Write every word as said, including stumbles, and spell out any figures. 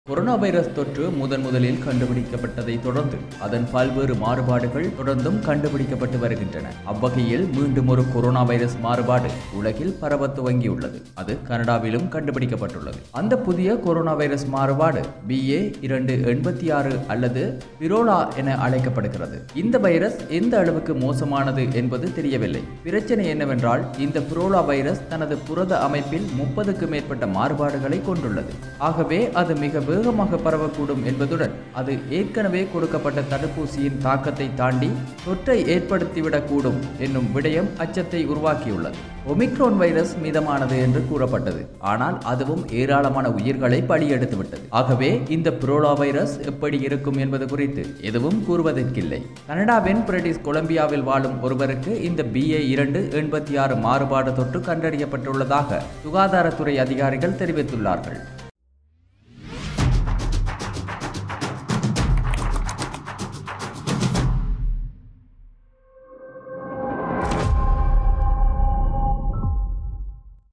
Corona virus தொற்று முதன் முதலில் கண்டுபிடிக்கப்பட்டதை தொடர்ந்து அதன் பல்வேறு மாறுபாடுகள் தொடர்ந்தும் கண்டுபிடிக்கப்பட்டு வருகின்றன. அவ்வகையில் மீண்டும் ஒரு கொரோனா வைரஸ் மாறுபாடு உலகில் பரவ துவங்கியுள்ளது. அது கனடாவிலும் கண்டுபிடிக்கப்பட்டுள்ளது. அந்த புதிய கொரோனா வைரஸ் மாறுபாடு பி ஏ இரண்டு எண்பத்தி ஆறு அல்லது பிரோலா என அழைக்கப்படுகிறது. இந்த வைரஸ் எந்த அளவுக்கு மோசமானது என்பது தெரியவில்லை. பிரச்சனை என்னவென்றால், இந்த பிரோலா வைரஸ் தனது புரத அமைப்பில் முப்பதுக்கு மேற்பட்ட மாறுபாடுகளை கொண்டுள்ளது. ஆகவே அது மிக வேகமாக பரவக்கூடும் என்பதுடன் அது ஏற்கனவே கொடுக்கப்பட்ட தடுப்பூசியின் தாக்கத்தை தாண்டி தொற்றை ஏற்படுத்திவிடக்கூடும் என்னும் விடயம் அச்சத்தை உருவாக்கியுள்ளது. ஒமிக்ரோன் வைரஸ் மிதமானது என்று கூறப்பட்டது. ஆனால் அதுவும் ஏராளமான உயிர்களை பலியெடுத்துவிட்டது. ஆகவே இந்த பிரோலா வைரஸ் எப்படி இருக்கும் என்பது குறித்து எதுவும் கூறுவதற்கில்லை. கனடாவின் பிரிட்டிஷ் கொலம்பியாவில் வாழும் ஒருவருக்கு இந்த பி ஏ இரண்டு எண்பத்தி ஆறு மாறுபாடு தொற்று கண்டறியப்பட்டுள்ளதாக சுகாதாரத்துறை அதிகாரிகள் தெரிவித்துள்ளார்கள்.